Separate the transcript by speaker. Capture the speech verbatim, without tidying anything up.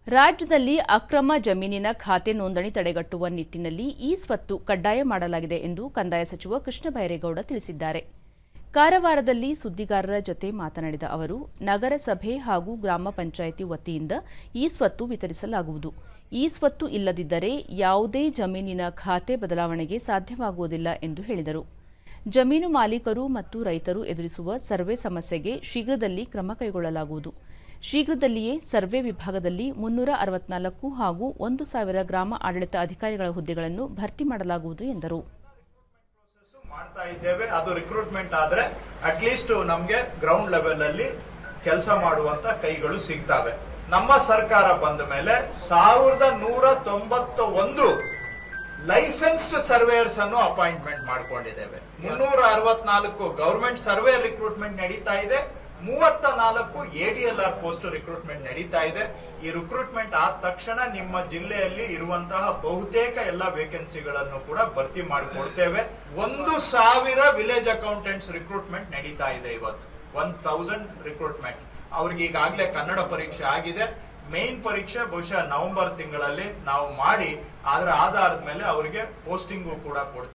Speaker 1: ರಾಜ್ಯದಲ್ಲಿ ಅಕ್ರಮ ಜಮೀನಿನ ಖಾತೆ ನೋಂದಣಿ ತಡೆಗಟ್ಟುವ ನಿಟ್ಟಿನಲ್ಲಿ ಈ ಸ್ವತ್ತು ಕಡ್ಡಾಯ ಮಾಡಲಾಗಿದೆ ಎಂದು ಕಂದಾಯ ಸಚಿವ ಕೃಷ್ಣ ಬೈರೇಗೌಡ ತಿಳಿಸಿದ್ದಾರೆ. ಕಾರವಾರದಲ್ಲಿ ಸುದ್ದಿಗಾರರ ಜೊತೆ ಮಾತನಾಡಿದ ಅವರು, ನಗರಸಭೆ ಹಾಗೂ ಗ್ರಾಮ ಪಂಚಾಯಿತಿ ವತಿಯಿಂದ ಈ ಸ್ವತ್ತು ವಿತರಿಸಲಾಗುವುದು. ಈ ಸ್ವತ್ತು ಇಲ್ಲದಿದ್ದರೆ ಯಾವುದೇ ಜಮೀನಿನ ಖಾತೆ ಬದಲಾವಣೆಗೆ ಸಾಧ್ಯವಾಗುವುದಿಲ್ಲ ಎಂದು ಹೇಳಿದರು. ಜಮೀನು ಮಾಲೀಕರು ಮತ್ತು ರೈತರು ಎದುರಿಸುವ ಸರ್ವೆ ಸಮಸ್ಯೆಗೆ ಶೀಘ್ರದಲ್ಲಿ ಕ್ರಮ ಕೈಗೊಳ್ಳಲಾಗುವುದು. ಶೀಘ್ರದಲ್ಲಿಯೇ ಸರ್ವೆ ವಿಭಾಗದಲ್ಲಿ ಮುನ್ನೂರ ಅರವತ್ನಾಲ್ಕು ಹಾಗೂ ಒಂದು ಸಾವಿರ ಗ್ರಾಮ ಆಡಳಿತ ಅಧಿಕಾರಿಗಳ ಹುದ್ದೆಗಳನ್ನು ಭರ್ತಿ ಮಾಡಲಾಗುವುದು ಎಂದರು.
Speaker 2: ಮಾಡ್ತಾ ಇದ್ದೇವೆ. ಅದು ರಿಕ್ರೂಟ್ಮೆಂಟ್ ಆದ್ರೆ ಅಟ್ಲೀಸ್ಟ್ ನಮಗೆ ಗ್ರೌಂಡ್ ಲೆವೆಲ್ ಅಲ್ಲಿ ಕೆಲಸ ಮಾಡುವಂತ ಕೈಗಳು ಸಿಗ್ತವೆ. ನಮ್ಮ ಸರ್ಕಾರ ಬಂದ ಮೇಲೆ ಸಾವಿರದ ನೂರ ತೊಂಬತ್ತ ಒಂದು ಲೈಸೆನ್ಸ್ಡ್ ಸರ್ವೇಯರ್ಸ್ ಅನ್ನು ಅಪಾಯಿಂಟ್ಮೆಂಟ್ ಮಾಡ್ಕೊಂಡಿದ್ದೇವೆ. ಮುನ್ನೂರ ಅರವತ್ನಾಲ್ಕು ಗವರ್ಮೆಂಟ್ ಸರ್ವೆ ರಿಕ್ರೂಟ್ಮೆಂಟ್ ನಡೀತಾ ಇದೆ. ಮೂವತ್ತ ನಾಲ್ಕು ಎಡಿಎಲ್ಆರ್ ಪೋಸ್ಟ್ ರಿಕ್ರೂಟ್ಮೆಂಟ್ ನಡೀತಾ ಇದೆ. ಈ ರಿಕ್ರೂಟ್ಮೆಂಟ್ ಆದ ತಕ್ಷಣ ನಿಮ್ಮ ಜಿಲ್ಲೆಯಲ್ಲಿ ಇರುವಂತಹ ಬಹುತೇಕ ಎಲ್ಲ ವೇಕೆನ್ಸಿಗಳನ್ನು ಕೂಡ ಭರ್ತಿ ಮಾಡಿಕೊಡ್ತೇವೆ. ಒಂದು ಸಾವಿರ ವಿಲೇಜ್ ಅಕೌಂಟೆಂಟ್ಸ್ ರಿಕ್ರೂಟ್ಮೆಂಟ್ ನಡೀತಾ ಇದೆ. ಇವತ್ತು ಒನ್ ತೌಸಂಡ್ ರಿಕ್ರೂಟ್ಮೆಂಟ್ ಅವ್ರಿಗೆ ಈಗಾಗಲೇ ಕನ್ನಡ ಪರೀಕ್ಷೆ ಆಗಿದೆ. ಮೇನ್ ಪರೀಕ್ಷೆ ಬಹುಶಃ ನವೆಂಬರ್ ತಿಂಗಳಲ್ಲಿ ನಾವು ಮಾಡಿ ಅದರ ಆಧಾರದ ಮೇಲೆ ಅವರಿಗೆ ಪೋಸ್ಟಿಂಗು ಕೂಡ ಕೊಡ್ತೇವೆ.